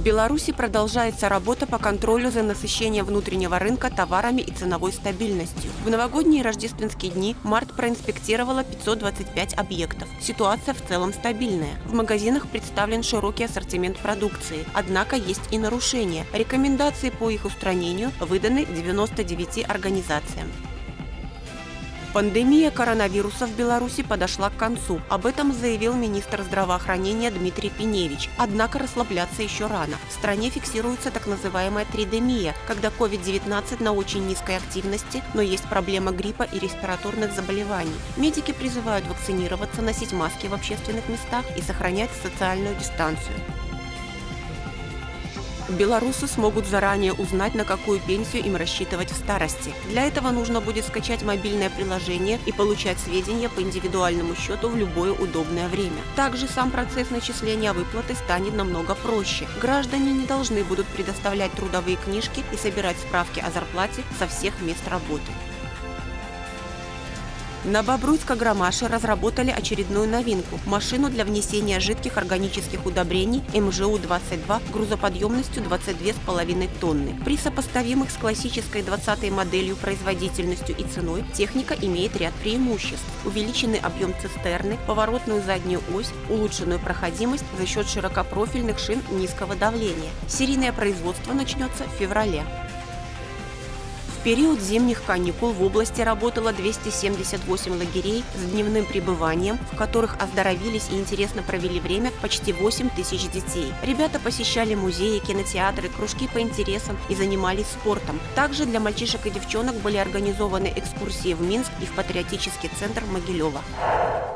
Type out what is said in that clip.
Беларуси продолжается работа по контролю за насыщением внутреннего рынка товарами и ценовой стабильностью. В новогодние и рождественские дни МАРТ проинспектировала 525 объектов. Ситуация в целом стабильная. В магазинах представлен широкий ассортимент продукции. Однако есть и нарушения. Рекомендации по их устранению выданы 99 организациям. Пандемия коронавируса в Беларуси подошла к концу. Об этом заявил министр здравоохранения Дмитрий Пеневич. Однако расслабляться еще рано. В стране фиксируется так называемая тридемия, когда COVID-19 на очень низкой активности, но есть проблема гриппа и респираторных заболеваний. Медики призывают вакцинироваться, носить маски в общественных местах и сохранять социальную дистанцию. Белорусы смогут заранее узнать, на какую пенсию им рассчитывать в старости. Для этого нужно будет скачать мобильное приложение и получать сведения по индивидуальному счету в любое удобное время. Также сам процесс начисления выплаты станет намного проще. Граждане не должны будут предоставлять трудовые книжки и собирать справки о зарплате со всех мест работы. На Бобруйско-Громаше разработали очередную новинку – машину для внесения жидких органических удобрений МЖУ-22 грузоподъемностью 22,5 тонны. При сопоставимых с классической 20-й моделью производительностью и ценой техника имеет ряд преимуществ. Увеличенный объем цистерны, поворотную заднюю ось, улучшенную проходимость за счет широкопрофильных шин низкого давления. Серийное производство начнется в феврале. В период зимних каникул в области работало 278 лагерей с дневным пребыванием, в которых оздоровились и интересно провели время почти 8 тысяч детей. Ребята посещали музеи, кинотеатры, кружки по интересам и занимались спортом. Также для мальчишек и девчонок были организованы экскурсии в Минск и в патриотический центр Могилева.